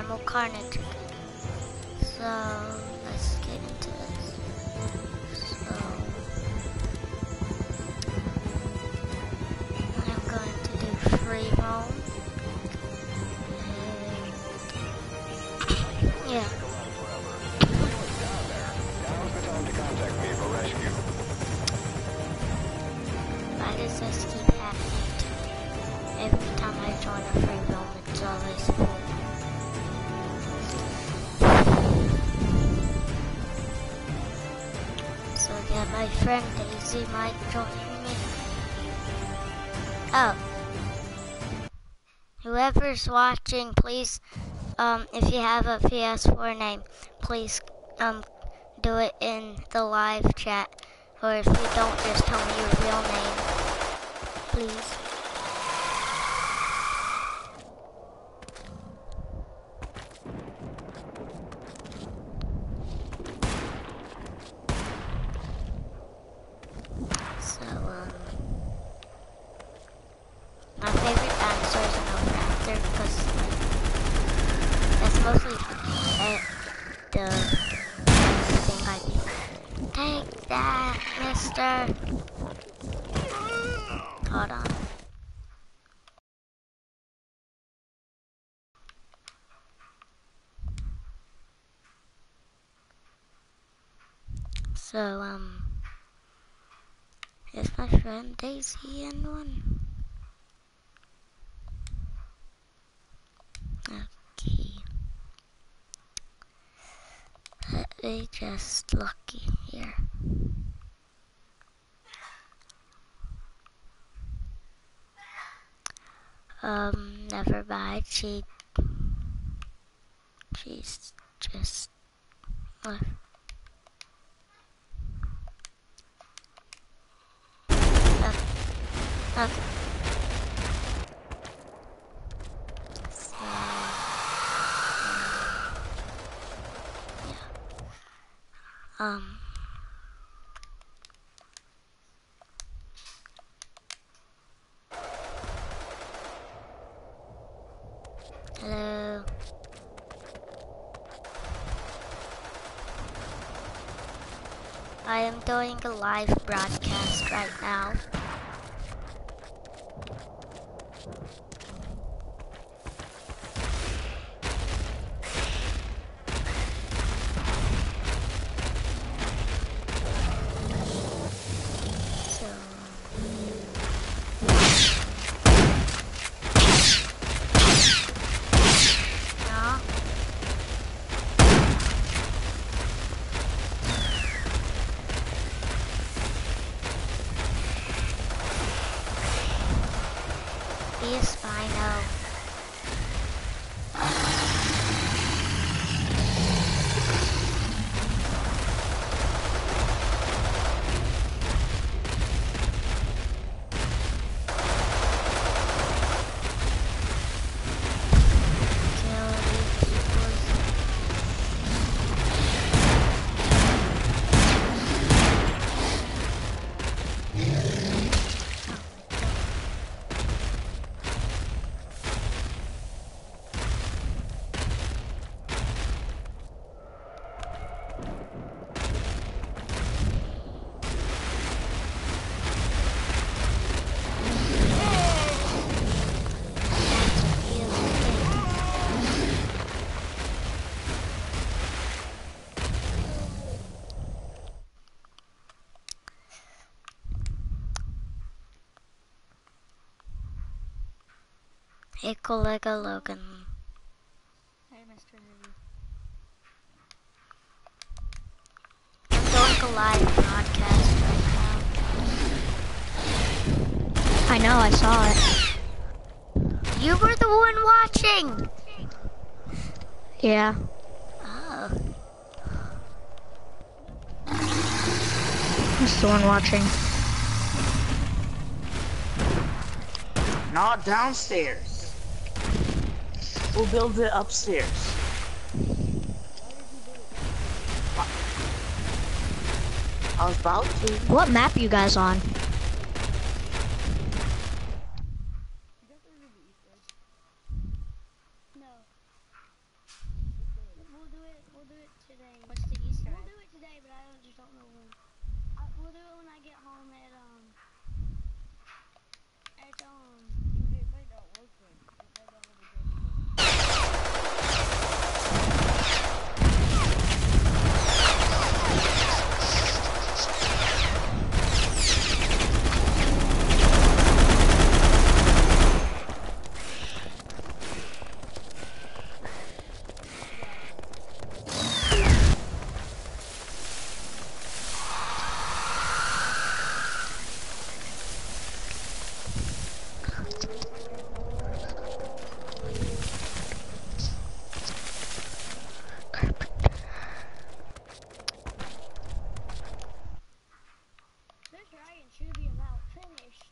normal carnage. So let's get into this. So I'm going to do free roam. And yeah. Why does this keep happening to me? Every time I join a free roam, it's always full. So yeah, my friend Daisy might join me. Oh. Whoever's watching, please, if you have a PS4 name, please, do it in the live chat. Or if you don't, just tell me your real name, please. So, my favorite dinosaurs are no raptor because that's mostly the thing I do. Take that, mister. Hold on. So, is my friend Daisy in one? Okay. Let me just look in here. Never mind. She's just left. Okay. So, yeah. Hello. I am doing a live broadcast right now. Hey, Collega Logan. Hey, Mr. Ziggy. I'm doing a live broadcast right now. I know, I saw it. You were the one watching! Yeah. Oh. I'm still one watching. Not downstairs. We'll build it upstairs. I was about to. What map are you guys on? We'll do it today. What's the Easter We'll egg? do it today, but just don't know when. We'll do it when I get home at this dragon should be about finished.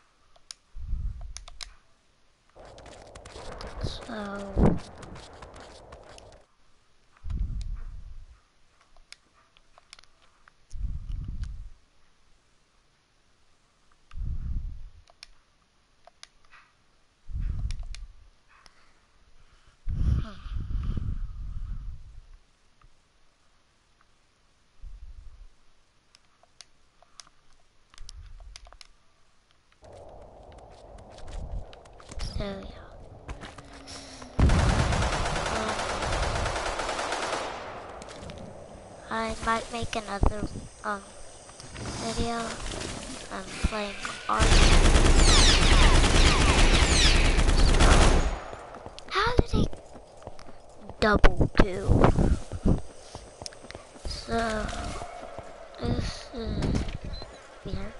So, yeah. I might make another video. I'm playing art. How did he double kill? So this is weird.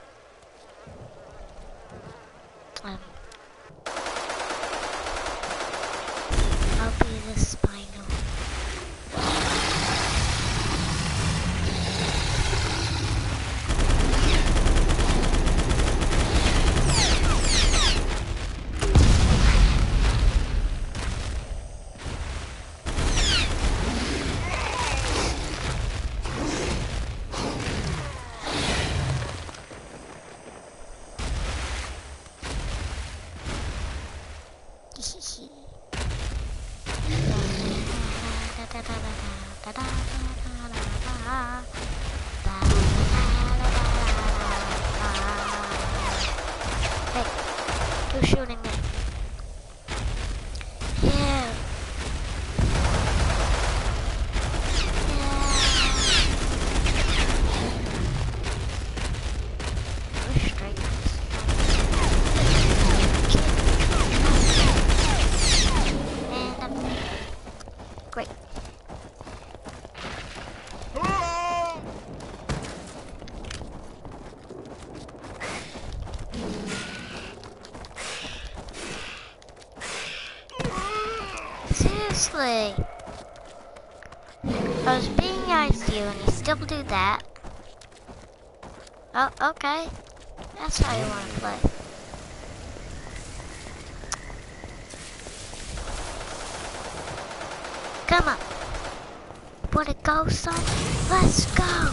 I'll be the spinal. Hey, who's shooting me? Yeah. Who's striking us? And I'm great. Seriously. I was being nice to you and you still do that. Oh, okay. That's how you want to play. Come on. Wanna go, son? Let's go.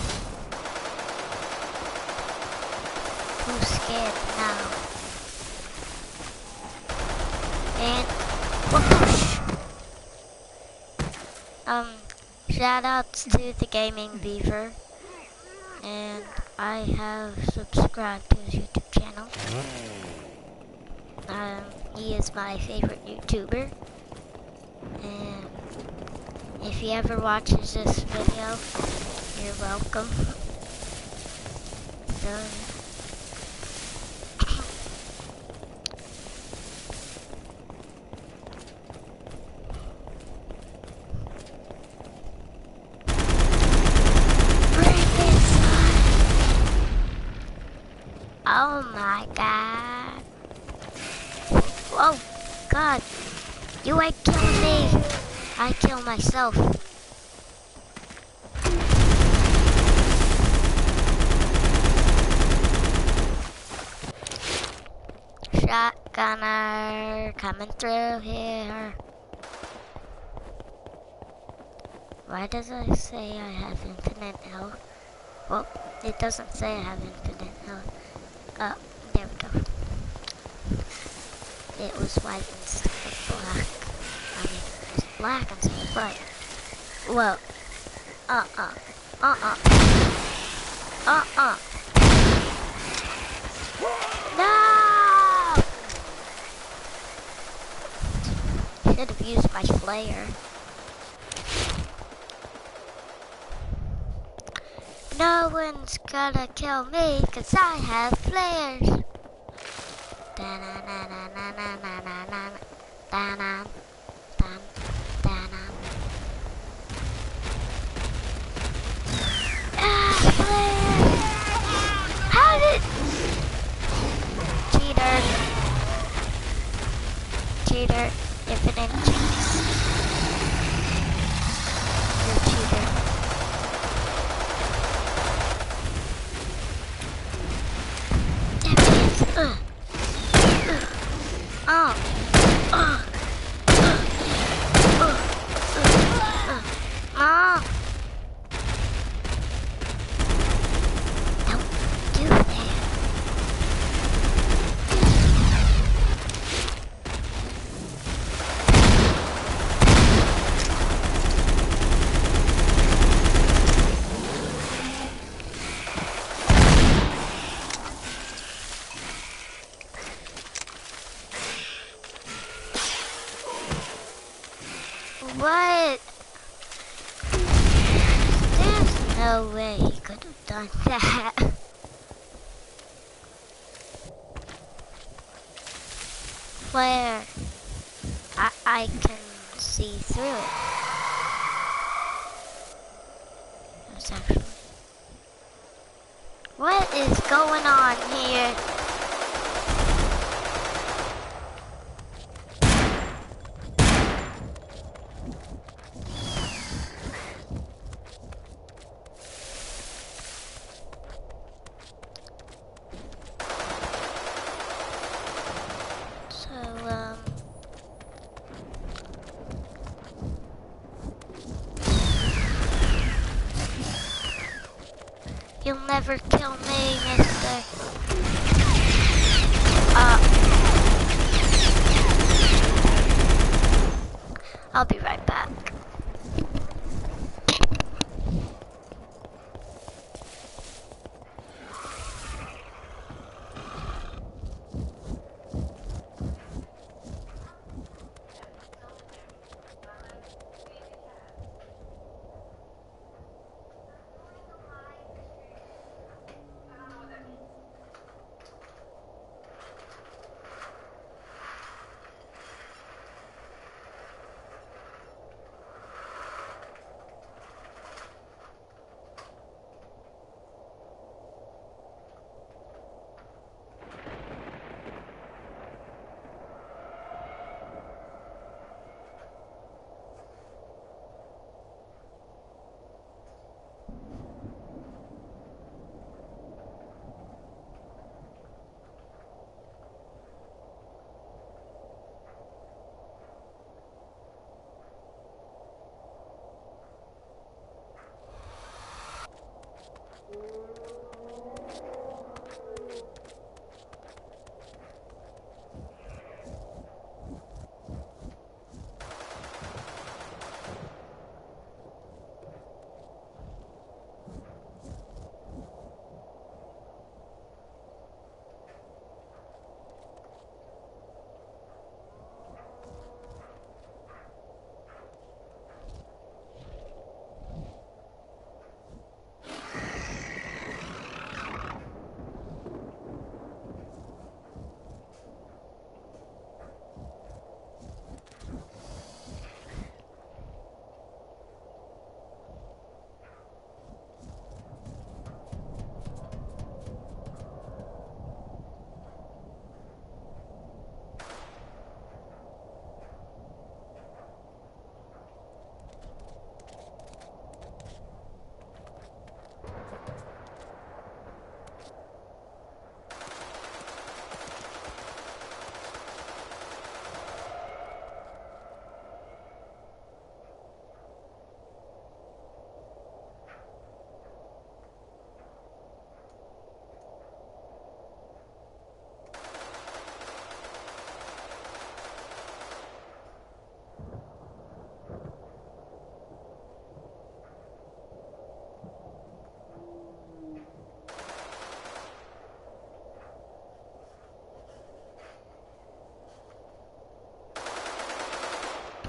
Who's scared now? And whoosh. Shout outs to the Gaming Beaver. And I have subscribed to his YouTube channel. He is my favorite YouTuber. And if he ever watches this video, you're welcome. So, oh my god. Oh god. You ain't killing me. I kill myself. Shotgunner coming through here. Why does it say I have infinite health? Well, it doesn't say I have infinite health. There we go. It was white instead of black. I mean, it's black instead of white. Well, No! Should have used my flare. No one's gonna kill me, 'cause I have flares. Da-na-na-na-na-na-na-na-na. Da-na. Dan. Da-na. Ah, flare! How did... Cheater. Cheater. Infinite cheats. You're a cheater. Mom! Don't do that. What? There's no way he could have done that. Flare. I can see through it. That's actually... What is going on here? You'll never kill me, mister. I'll be right back.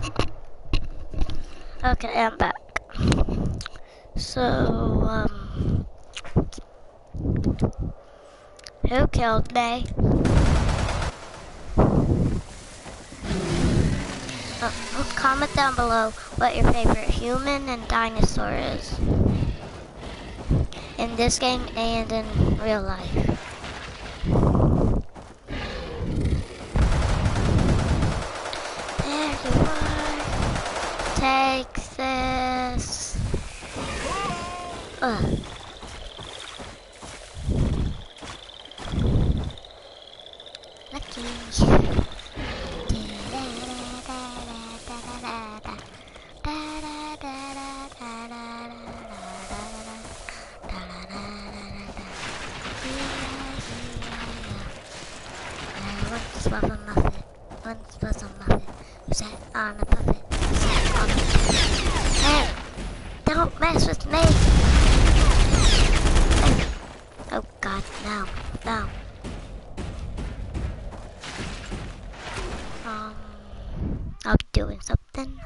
Okay, I'm back. So, who killed me? Comment down below what your favorite human and dinosaur is. In this game and in real life. There you are. Take this. Lucky. Once was a muffet. Once was a muffet. Who sat on a puppet? Who sat on a puppet? Hey! Don't mess with me! Hey. Oh God, no, no. I'll be doing something.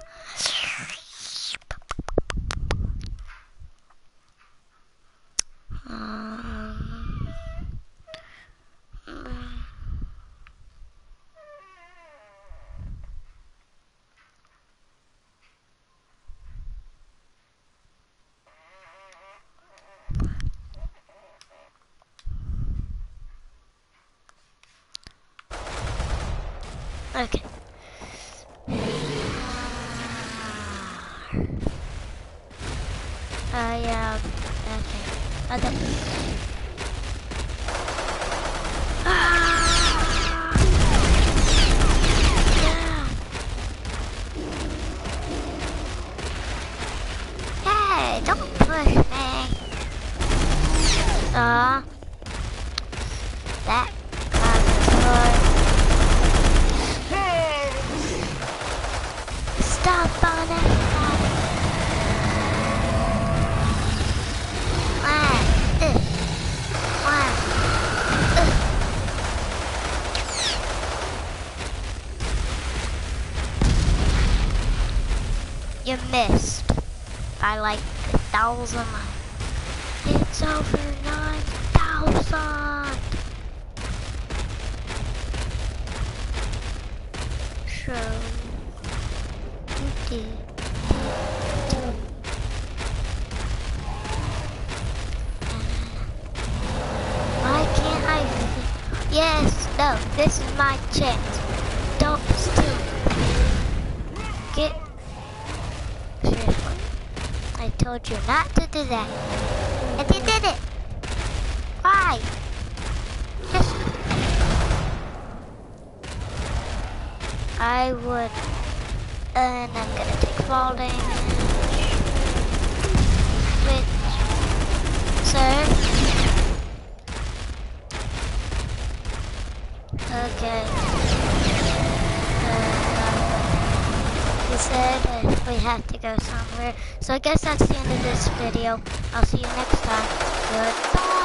Okay. Yeah, okay. Okay. Yeah. Hey, don't push me. That stop on it. You missed by like 1,000 miles. It's over 9,000. So you did. Why can't I? Yes, no, this is my chance. Don't steal. Get. Seriously. I told you not to do that. And you did it. Why? Just. I would. And I'm gonna take fall damage. Which. Sir. Okay. He said we have to go somewhere. So I guess that's the end of this video. I'll see you next time. Goodbye.